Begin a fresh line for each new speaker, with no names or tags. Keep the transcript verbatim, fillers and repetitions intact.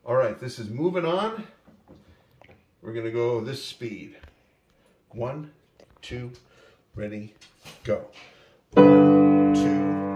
All right, this is Moving On. We're gonna go this speed. One, two, ready, go. One, two,